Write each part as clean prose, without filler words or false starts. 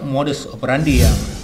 modus operandi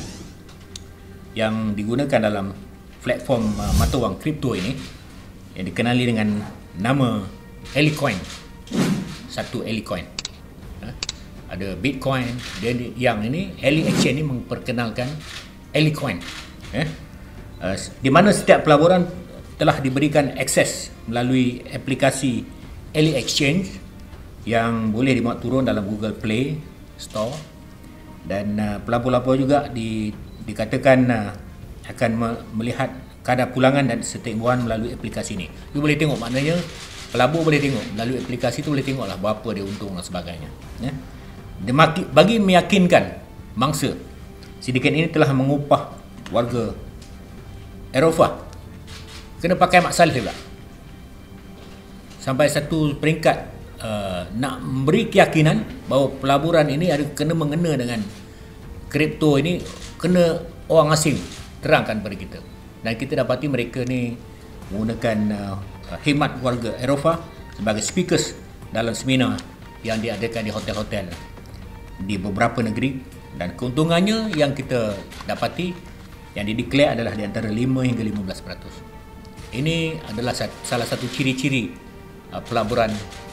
yang digunakan dalam platform mata wang kripto ini, yang dikenali dengan nama Alicoin. Satu Alicoin. Ada Bitcoin, dan yang ini Ali Exchange ini memperkenalkan Alicoin. Di mana setiap pelaburan telah diberikan akses melalui aplikasi Ali Exchange yang boleh dimuat turun dalam Google Play Store, dan pelabur-pelabur juga dikatakan akan melihat kadar pulangan dan setembuhan melalui aplikasi ini. You boleh tengok, maknanya pelabur boleh tengok melalui aplikasi itu, boleh tengoklah berapa dia untung dan sebagainya. Bagi meyakinkan mangsa, sindiket ini telah mengupah warga Eropah kena pakai mak salih pula, sampai satu peringkat nak memberi keyakinan bahawa pelaburan ini ada mengena dengan kripto ini, kena orang asing terangkan pada kita. Dan kita dapati mereka ni menggunakan khidmat warga Eropah sebagai speakers dalam seminar yang diadakan di hotel-hotel di beberapa negeri, dan keuntungannya yang kita dapati yang dideklar adalah di antara 5 hingga 15%. Ini adalah salah satu ciri-ciri pelaburan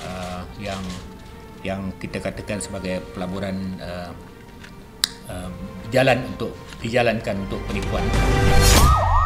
yang kita katakan sebagai pelaburan dijalankan untuk penipuan.